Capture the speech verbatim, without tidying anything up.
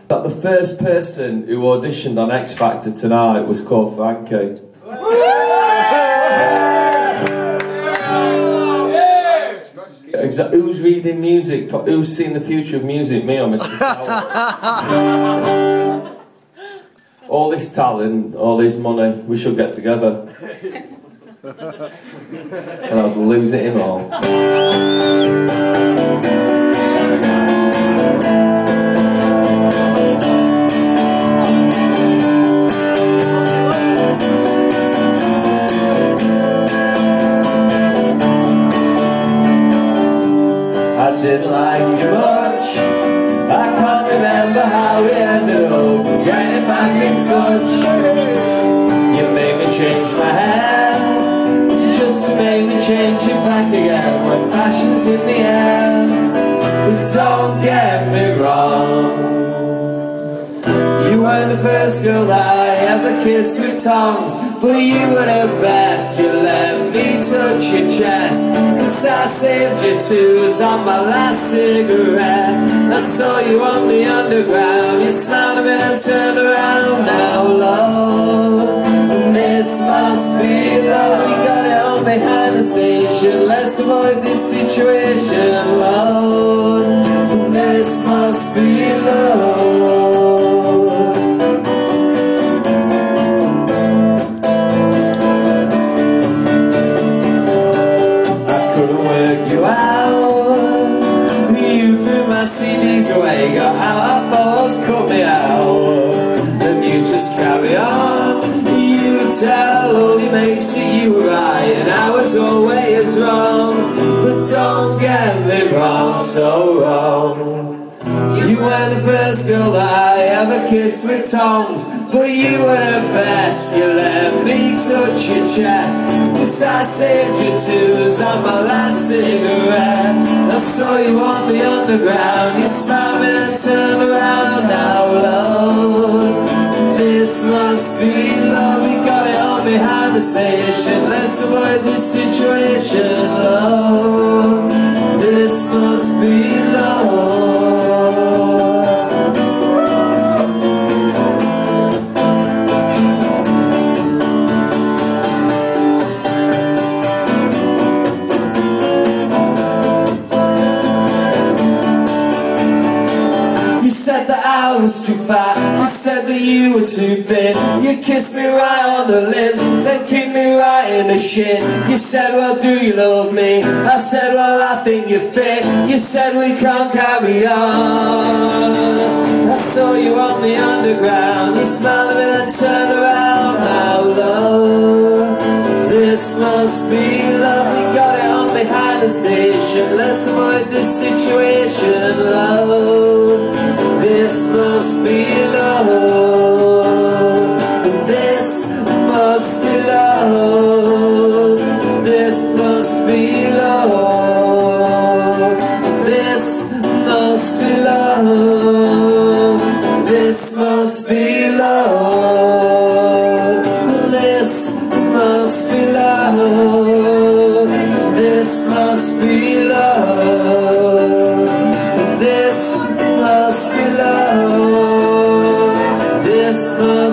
But the first person who auditioned on X Factor tonight was called Frankie. Exactly. Who's reading music? Who's seen the future of music? Me or Mister Cowell? All this talent, all this money, we should get together. And I'll lose it in all. I didn't like you much. I can't remember how we ended up getting back in touch. You made me change my hair, just to make me change it back again when fashion's in the air. But don't get me wrong, you weren't the first girl that I ever kissed with tongues, but you were the best. You let me touch your chest, cause I saved your twos on my last cigarette. I saw you on the underground, you smiled at me and turned around. Now love, this must be love. We got it on behind the station, let's avoid this situation. Love, this must be love. C Ds away, got out our thoughts, cut me out. Then you just carry on. You tell all your mates that you were right and I was always wrong. But don't get me wrong, so wrong. You weren't the first girl that I ever kissed with tongues, but you were the best. You let me touch your chest, cause I saved your twos on my last cigarette. I saw you on the underground, you smiled and turned around. Now love, this must be love. We got it on behind the station, let's avoid this situation. Love, this must be love. You said that I was too fat, you said that you were too thin. You kissed me right on the lips, then kicked me right in the shin. You said, well, do you love me? I said, well, I think you're fit. You said we can't carry on. I saw you on the underground, you smiled at me and turned around. Now love, this must be love. We got it on behind the station, let's avoid this situation. Love, this must be love. This must be love. This must be love. This must be love. This must be love. This must be love. This must be love. This must be love. This must